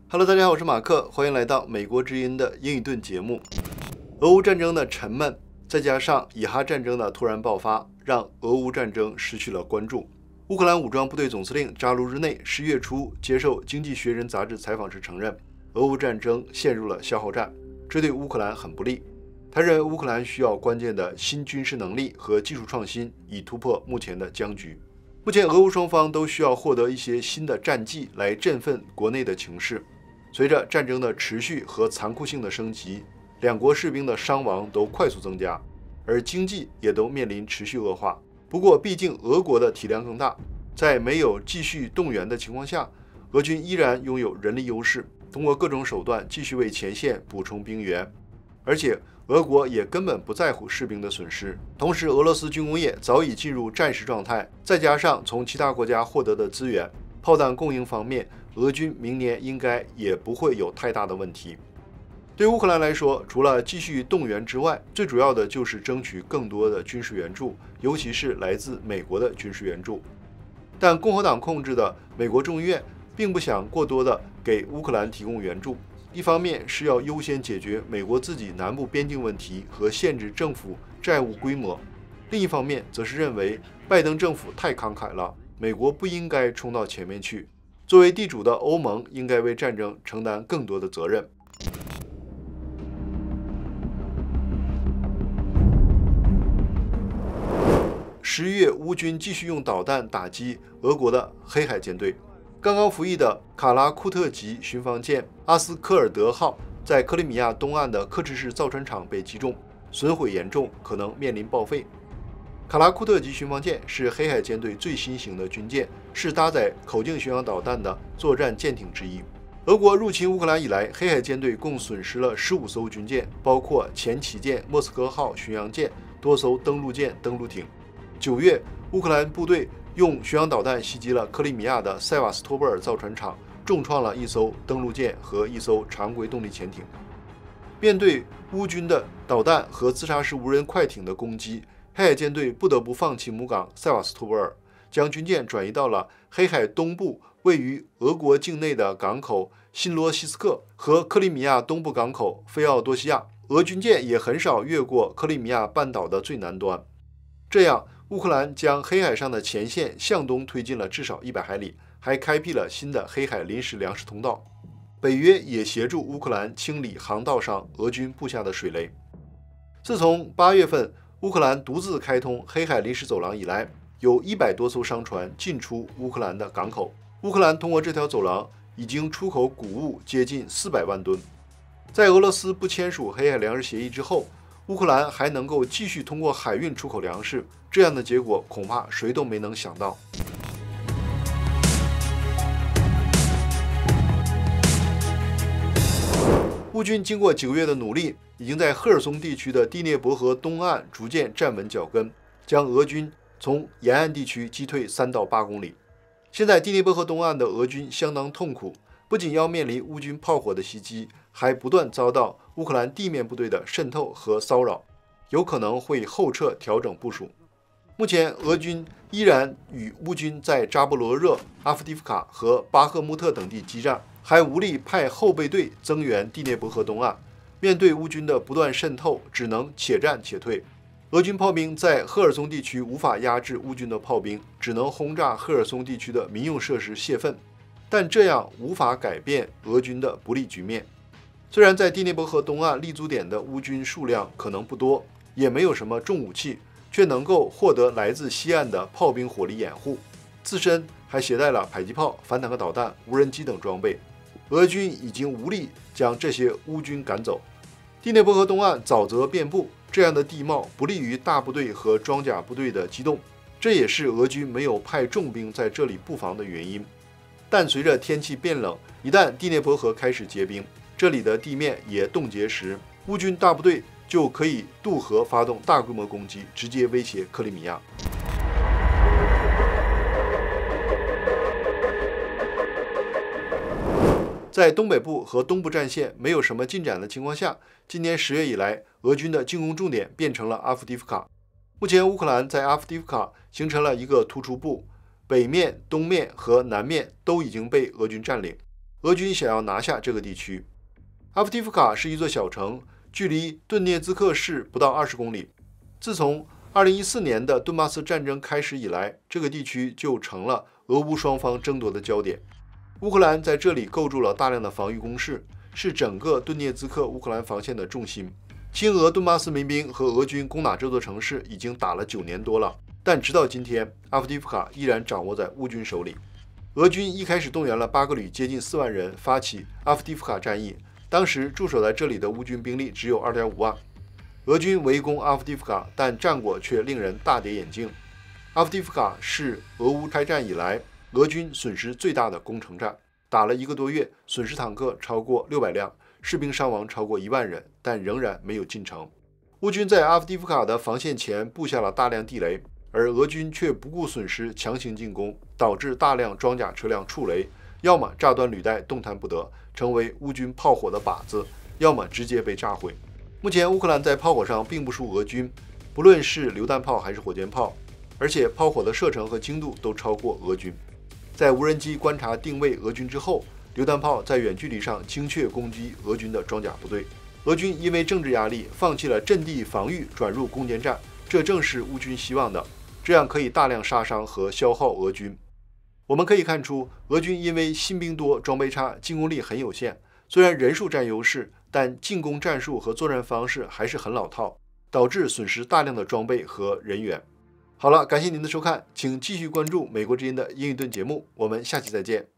Hello， 大家好，我是马克，欢迎来到美国之音的英语盾节目。俄乌战争的沉闷，再加上以哈战争的突然爆发，让俄乌战争失去了关注。乌克兰武装部队总司令扎卢日内10月初接受《经济学人》杂志采访时承认，俄乌战争陷入了消耗战，这对乌克兰很不利。他认为乌克兰需要关键的新军事能力和技术创新，以突破目前的僵局。目前，俄乌双方都需要获得一些新的战绩来振奋国内的情势。随着战争的持续和残酷性的升级，两国士兵的伤亡都快速增加，而经济也都面临持续恶化。不过，毕竟俄国的体量更大，在没有继续动员的情况下，俄军依然拥有人力优势，通过各种手段继续为前线补充兵员。而且，俄国也根本不在乎士兵的损失。同时，俄罗斯军工业早已进入战时状态，再加上从其他国家获得的资源，炮弹供应方面，俄军明年应该也不会有太大的问题。对乌克兰来说，除了继续动员之外，最主要的就是争取更多的军事援助，尤其是来自美国的军事援助。但共和党控制的美国众议院并不想过多的给乌克兰提供援助，一方面是要优先解决美国自己南部边境问题和限制政府债务规模，另一方面则是认为拜登政府太慷慨了，美国不应该冲到前面去。作为地主的欧盟应该为战争承担更多的责任。11月，乌军继续用导弹打击俄国的黑海舰队。刚刚服役的卡拉库特级巡防舰阿斯科尔德号在克里米亚东岸的克制式造船厂被击中，损毁严重，可能面临报废。卡拉库特级巡防舰是黑海舰队最新型的军舰，是搭载口径巡洋导弹的作战舰艇之一。俄国入侵乌克兰以来，黑海舰队共损失了15艘军舰，包括前旗舰莫斯科号巡洋舰、多艘登陆舰、登陆艇。9月，乌克兰部队用巡洋导弹袭击了克里米亚的塞瓦斯托波尔造船厂，重创了1艘登陆舰和1艘常规动力潜艇。面对乌军的导弹和自杀式无人快艇的攻击，黑海舰队不得不放弃母港塞瓦斯托波尔，将军舰转移到了黑海东部位于俄国境内的港口新罗西斯克和克里米亚东部港口菲奥多西亚。俄军舰也很少越过克里米亚半岛的最南端。这样，乌克兰将黑海上的前线向东推进了至少100海里，还开辟了新的黑海临时粮食通道。北约也协助乌克兰清理航道上俄军布下的水雷。自从8月份乌克兰独自开通黑海临时走廊以来，有100多艘商船进出乌克兰的港口。乌克兰通过这条走廊已经出口谷物接近400万吨。在俄罗斯不签署黑海粮食协议之后，乌克兰还能够继续通过海运出口粮食，这样的结果恐怕谁都没能想到。乌军经过9个月的努力，已经在赫尔松地区的第聂伯河东岸逐渐站稳脚跟，将俄军从沿岸地区击退3到8公里。现在第聂伯河东岸的俄军相当痛苦，不仅要面临乌军炮火的袭击，还不断遭到乌克兰地面部队的渗透和骚扰，有可能会后撤调整部署。目前，俄军依然与乌军在扎波罗热、阿夫迪夫卡和巴赫穆特等地激战，还无力派后备队增援第聂伯河东岸。面对乌军的不断渗透，只能且战且退。俄军炮兵在赫尔松地区无法压制乌军的炮兵，只能轰炸赫尔松地区的民用设施泄愤，但这样无法改变俄军的不利局面。虽然在第聂伯河东岸立足点的乌军数量可能不多，也没有什么重武器，却能够获得来自西岸的炮兵火力掩护，自身还携带了迫击炮、反坦克导弹、无人机等装备。俄军已经无力将这些乌军赶走。第聂伯河东岸沼泽遍布，这样的地貌不利于大部队和装甲部队的机动，这也是俄军没有派重兵在这里布防的原因。但随着天气变冷，一旦第聂伯河开始结冰，这里的地面也冻结时，乌军大部队就可以渡河发动大规模攻击，直接威胁克里米亚。在东北部和东部战线没有什么进展的情况下，今年10月以来，俄军的进攻重点变成了阿夫迪夫卡。目前，乌克兰在阿夫迪夫卡形成了一个突出部，北面、东面和南面都已经被俄军占领。 俄军想要拿下这个地区。阿夫迪夫卡是一座小城，距离顿涅茨克市不到20公里。自从2014年的顿巴斯战争开始以来，这个地区就成了俄乌双方争夺的焦点。乌克兰在这里构筑了大量的防御工事，是整个顿涅茨克乌克兰防线的重心。亲俄顿巴斯民兵和俄军攻打这座城市已经打了9年多了，但直到今天，阿夫迪夫卡依然掌握在乌军手里。俄军一开始动员了8个旅，接近4万人发起阿夫迪夫卡战役。当时驻守在这里的乌军兵力只有2.5万。俄军围攻阿夫迪夫卡，但战果却令人大跌眼镜。阿夫迪夫卡是俄乌开战以来俄军损失最大的攻城战，打了1个多月，损失坦克超过600辆，士兵伤亡超过1万人，但仍然没有进城。乌军在阿夫迪夫卡的防线前布下了大量地雷，而俄军却不顾损失强行进攻，导致大量装甲车辆触雷，要么炸断履带动弹不得，成为乌军炮火的靶子，要么直接被炸毁。目前乌克兰在炮火上并不输俄军，不论是榴弹炮还是火箭炮，而且炮火的射程和精度都超过俄军。在无人机观察定位俄军之后，榴弹炮在远距离上精确攻击俄军的装甲部队。俄军因为政治压力放弃了阵地防御，转入攻坚战，这正是乌军希望的，这样可以大量杀伤和消耗俄军。我们可以看出，俄军因为新兵多、装备差，进攻力很有限。虽然人数占优势，但进攻战术和作战方式还是很老套，导致损失大量的装备和人员。好了，感谢您的收看，请继续关注美国之音的英语盾节目，我们下期再见。